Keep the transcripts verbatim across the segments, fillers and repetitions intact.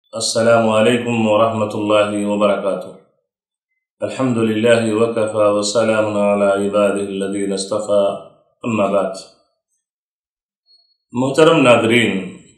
السلام علیکم ورحمۃ اللہ وبرکاتہ۔ الحمدللہ وکفی وسلام علی عبادہ الذین اصطفی، اما بعد۔ محترم ناظرین،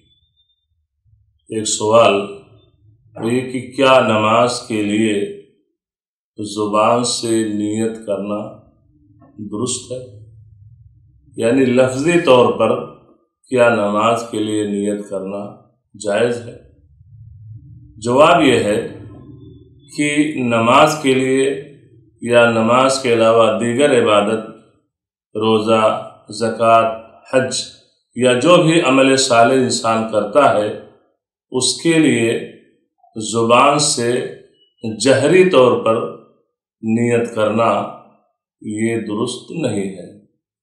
ایک سوال یہ کہ کیا نماز کے لیے زبان سے نیت کرنا درست ہے؟ یعنی لفظی طور پر کیا نماز کے لیے نیت کرنا جائز ہے؟ جواب یہ ہے کہ نماز کے لیے یا نماز کے علاوہ دیگر عبادت، روزہ، زکوٰۃ، حج یا جو بھی عمل صالح انسان کرتا ہے، اس کے لیے زبان سے جہری طور پر نیت کرنا یہ درست نہیں ہے۔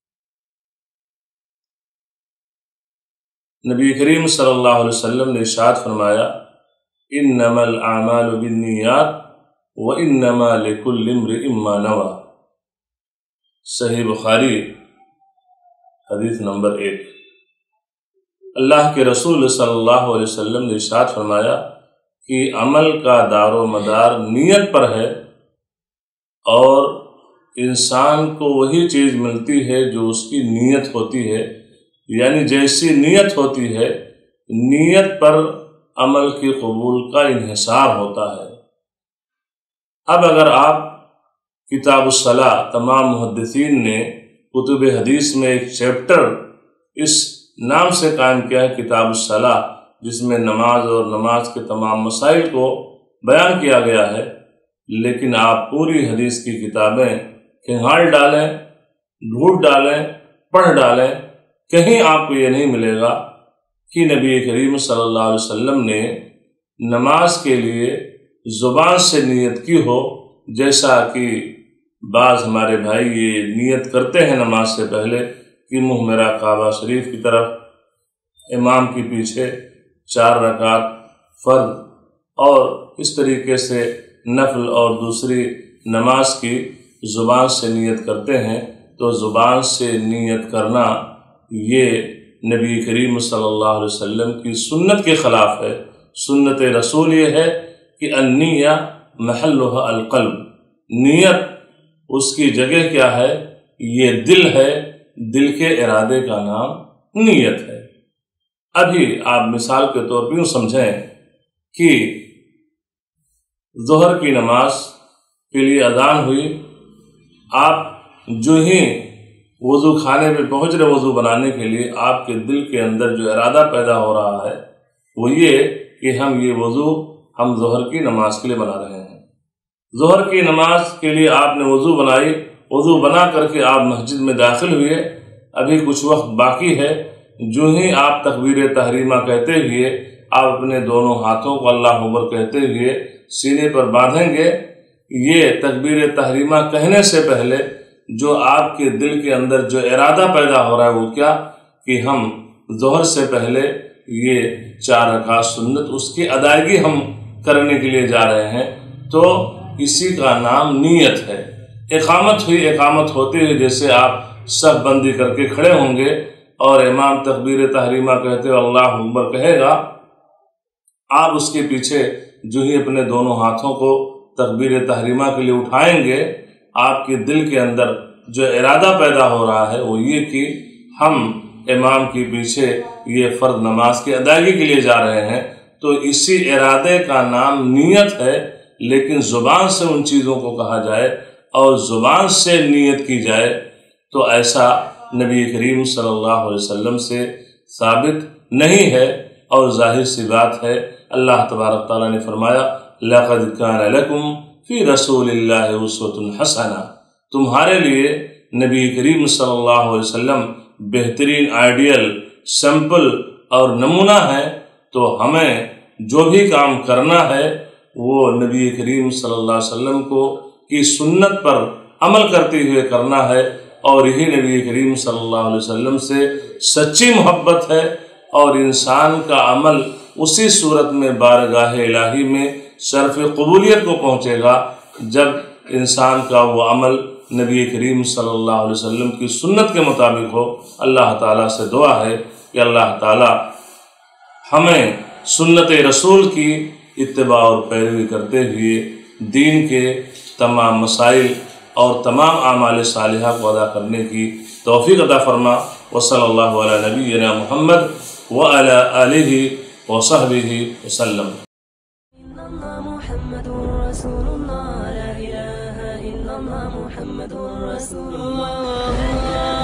نبی کریم صلی اللہ علیہ وسلم نے ارشاد فرمایا، انما الاعمال بالنیات وانما لکل امرئ ما نوی۔ صحیح بخاری حدیث نمبر ایک۔ اللہ کے رسول صلی اللہ علیہ وسلم نے ارشاد فرمایا کہ عمل کا دار و مدار نیت پر ہے، اور انسان کو وہی چیز ملتی ہے جو اس کی نیت ہوتی ہے، یعنی جیسی نیت ہوتی ہے نیت پر عمل کی قبول کا انحصار ہوتا ہے۔ اب اگر آپ کتاب الصلاۃ، تمام محدثین نے کتب حدیث میں ایک چیپٹر اس نام سے قائم کیا ہے، کتاب الصلاۃ، جس میں نماز اور نماز کے تمام مسائل کو بیان کیا گیا ہے، لیکن آپ پوری حدیث کی کتابیں کھنگال ڈالیں، ڈھونڈ ڈالیں، پڑھ ڈالیں، کہیں آپ کو یہ نہیں ملے گا کہ نبی کریم صلی اللہ علیہ وسلم نے نماز کے لیے زبان سے نیت کی ہو، جیسا کہ بعض ہمارے بھائی یہ نیت کرتے ہیں نماز سے پہلے کہ منہ میرا کعبہ شریف کی طرف، امام کے پیچھے چار رکعت فرض اور اس طریقے سے نفل اور دوسری نماز کی زبان سے نیت کرتے ہیں۔ تو زبان سے نیت کرنا یہ نبی کریم صلی اللہ علیہ وسلم کی سنت کے خلاف ہے۔ سنت رسول یہ ہے کہ النیہ محلھا القلب، نیت اس کی جگہ کیا ہے؟ یہ دل ہے، دل کے ارادے کا نام نیت ہے۔ ابھی آپ مثال کے طور پر یوں سمجھیں کہ ظہر کی نماز کے لیے اذان ہوئی، آپ جو ہی وضو خانے پہ پہنچ رہے وضو بنانے کے لیے، آپ کے دل کے اندر جو ارادہ پیدا ہو رہا ہے وہ یہ کہ ہم یہ وضو ہم ظہر کی نماز کے لیے بنا رہے ہیں۔ ظہر کی نماز کے لیے آپ نے وضو بنائی، وضو بنا کر کے آپ مسجد میں داخل ہوئے، ابھی کچھ وقت باقی ہے، جو ہی آپ تکبیر تحریمہ کہتے ہوئے آپ اپنے دونوں ہاتھوں کو اللہ اکبر کہتے ہوئے سینے پر باندھیں گے، یہ تکبیر تحریمہ کہنے سے پہلے جو آپ کے دل کے اندر جو ارادہ پیدا ہو رہا ہے وہ کیا کہ ہم ظہر سے پہلے یہ چار رکعت سنت اس کی ادائیگی ہم کرنے کے لیے جا رہے ہیں، تو اسی کا نام نیت ہے۔ اقامت ہوئی، اقامت ہوتے ہوئے جیسے آپ صف بندی کر کے کھڑے ہوں گے اور امام تکبیر تحریمہ کہتے ہوئے اللہ اکبر کہے گا، آپ اس کے پیچھے جو ہی اپنے دونوں ہاتھوں کو تکبیر تحریمہ کے لیے اٹھائیں گے، آپ کے دل کے اندر جو ارادہ پیدا ہو رہا ہے وہ یہ کہ ہم امام کے پیچھے یہ فرض نماز کی ادائیگی کے لیے جا رہے ہیں، تو اسی ارادے کا نام نیت ہے۔ لیکن زبان سے ان چیزوں کو کہا جائے اور زبان سے نیت کی جائے تو ایسا نبی کریم صلی اللہ علیہ وسلم سے ثابت نہیں ہے، اور ظاہر سی بات ہے اللہ تبارک تعالیٰ نے فرمایا لَقَدْ كَانَ لَكُمْ فی رسول اللہ اسوۃ حسنہ، تمہارے لیے نبی کریم صلی اللہ علیہ وسلم بہترین آئیڈیل، سیمپل اور نمونہ ہے۔ تو ہمیں جو بھی کام کرنا ہے وہ نبی کریم صلی اللہ علیہ وسلم کو کی سنت پر عمل کرتے ہوئے کرنا ہے، اور یہی نبی کریم صلی اللہ علیہ وسلم سے سچی محبت ہے، اور انسان کا عمل اسی صورت میں بارگاہ الہی میں شرف قبولیت کو پہنچے گا جب انسان کا وہ عمل نبی کریم صلی اللہ علیہ وسلم کی سنت کے مطابق ہو۔ اللہ تعالیٰ سے دعا ہے کہ اللہ تعالیٰ ہمیں سنت رسول کی اتباع اور پیروی کرتے ہوئے دین کے تمام مسائل اور تمام اعمال صالحہ کو ادا کرنے کی توفیق عطا فرما۔ وصلی اللہ علی نبینا محمد وعلی آلہ وصحبہ وسلم۔ محمد رسول اللہ لا الہ الا اللہ محمد رسول اللہ۔